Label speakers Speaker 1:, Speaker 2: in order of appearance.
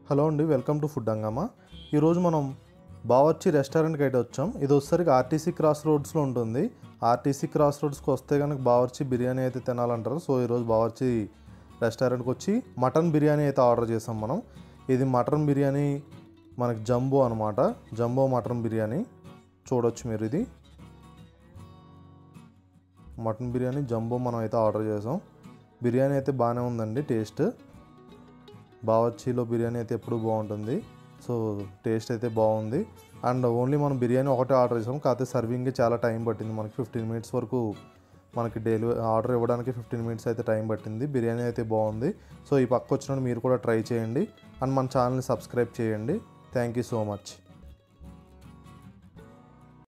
Speaker 1: Hello అండి, welcome to food హంగామా. ఈరోజు మనం బావర్చి రెస్టారెంట్కి అయితే వచ్చాం. ఇది వచ్చేసరికి ఆర్టీసీ క్రాస్ రోడ్స్లో ఉంటుంది. ఆర్టీసీ క్రాస్ రోడ్స్కి వస్తే కనుక బావర్చి బిర్యానీ అయితే తినాలంటారు. సో ఈరోజు బావర్చి రెస్టారెంట్కి వచ్చి మటన్ బిర్యానీ అయితే ఆర్డర్ చేసాం మనం. ఇది మటన్ బిర్యానీ మనకి జంబో అనమాట, జంబో మటన్ బిర్యానీ చూడొచ్చు మీరు. ఇది మటన్ బిర్యానీ జంబో మనం అయితే ఆర్డర్ చేసాం. బిర్యానీ అయితే బాగానే ఉందండి, టేస్ట్. బావర్చిలో బిర్యానీ అయితే ఎప్పుడు బాగుంటుంది. సో టేస్ట్ అయితే బాగుంది. అండ్ ఓన్లీ మనం బిర్యానీ ఒకటే ఆర్డర్ చేసాం, కాకపోతే సర్వింగ్కి చాలా టైం పట్టింది. మనకి 15 మినిట్స్ వరకు మనకి డెలివరీ ఆర్డర్ ఇవ్వడానికి 15 మినిట్స్ అయితే టైం పట్టింది. బిర్యానీ అయితే బాగుంది. సో ఈ పక్క వచ్చినప్పుడు మీరు కూడా ట్రై చేయండి అండ్ మన ఛానల్ని సబ్స్క్రైబ్ చేయండి. Thank you so much.